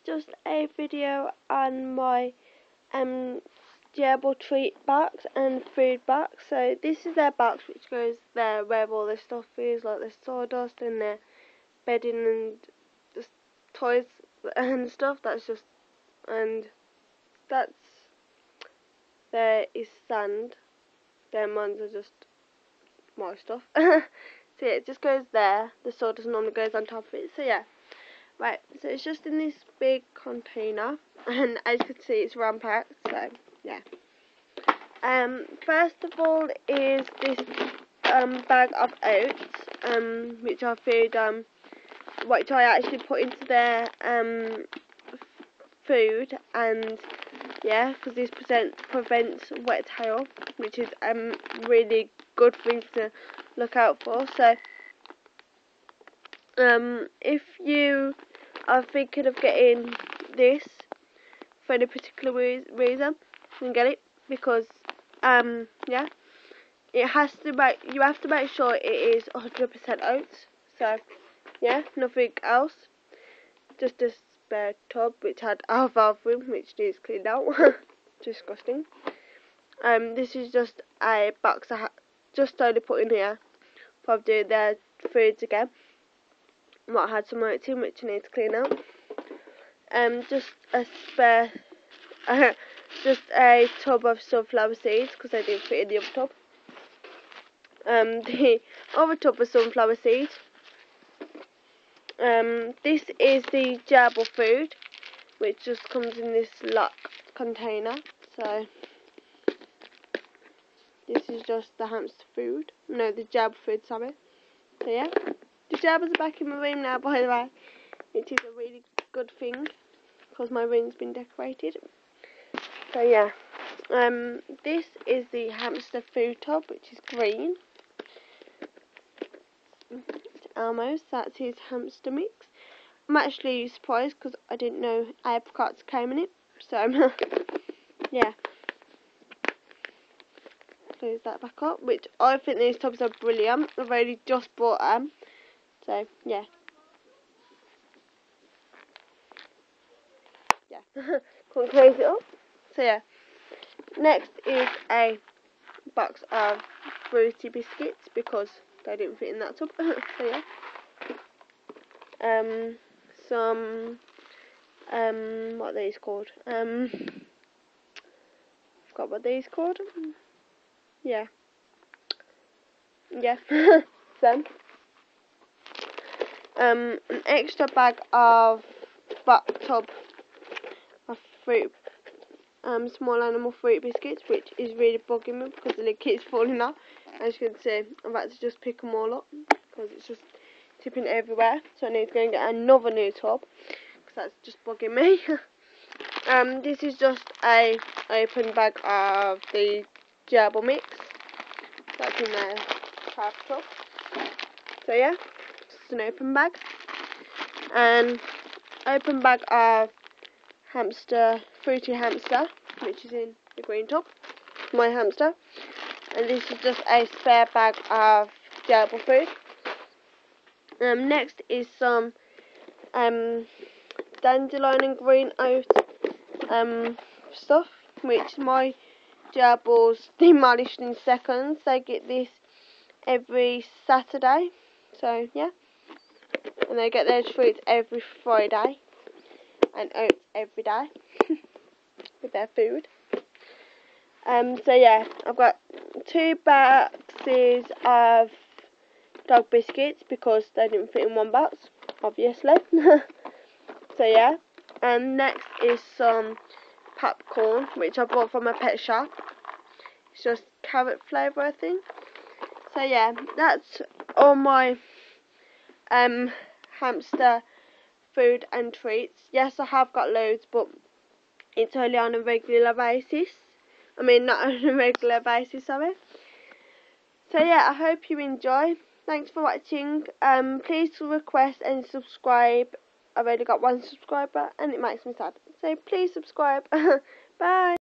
just a video on my gerbil treat box and food box. So this is their box, which goes there where all the stuff is, like the sawdust and their bedding and just toys and stuff. And that's there is sand. Their ones are just my stuff. So yeah, it just goes there. The sawdust normally goes on top of it. So yeah. Right, so it's just in this big container, and as you can see, it's round packed, so yeah. First of all is this bag of oats, which are food, which I actually put into their food, and yeah, because this prevents wet tail, which is really good thing to look out for. So if you are thinking of getting this for any particular reason, you can get it, because yeah, you have to make sure it is 100% oats. So yeah, nothing else. Just a spare tub which had alfalfa in, which needs cleaned out. Disgusting. This is just a box I just slowly put in here for doing their foods again. Might had some oats in, which I need to clean out. Just a spare, just a tub of sunflower seeds, because I didn't fit in the other tub. The other tub of sunflower seeds. This is the gerbil food, which just comes in this locked container. So this is just the hamster food. No, the gerbil food, sorry. So yeah, the gerbils are back in my room now, by the way. It is a really good thing, because my room's been decorated. So yeah, this is the hamster food tub, which is green. It's Elmo's, that's his hamster mix. I'm actually surprised because I didn't know apricots came in it. So yeah, close that back up. Which I think these tubs are brilliant. I've only just bought them. So yeah. Can't close it up. So yeah. Next is a box of fruity biscuits, because they didn't fit in that tub. So yeah. Some what are these called? Forgot what these called. Yeah. Them. An extra bag of tub of fruit, small animal fruit biscuits, which is really bugging me because the lid keeps falling off. As you can see, I've had to just pick them all up because it's just tipping everywhere. So I need to go and get another new tub because that's just bugging me. This is just a open bag of the gerbil mix. That's in there. Half tub. So yeah, just an open bag. And open bag of fruity hamster, which is in the green tub. My hamster. And this is just a spare bag of gerbil food. Next is some dandelion and green oat stuff, which my gerbils demolished in seconds. They get this every Saturday, so yeah, and they get their treats every Friday and oats every day with their food. So yeah, I've got 2 boxes of dog biscuits because they didn't fit in one box, obviously. So yeah, and next is some popcorn, which I bought from a pet shop. It's just carrot flavour, I think. So yeah, that's all my hamster food and treats. Yes, I have got loads, but it's only on a regular basis. I mean, not on a regular basis, sorry. So yeah, I hope you enjoy. Thanks for watching. Please request and subscribe. I've only got 1 subscriber and it makes me sad. So please subscribe. Bye.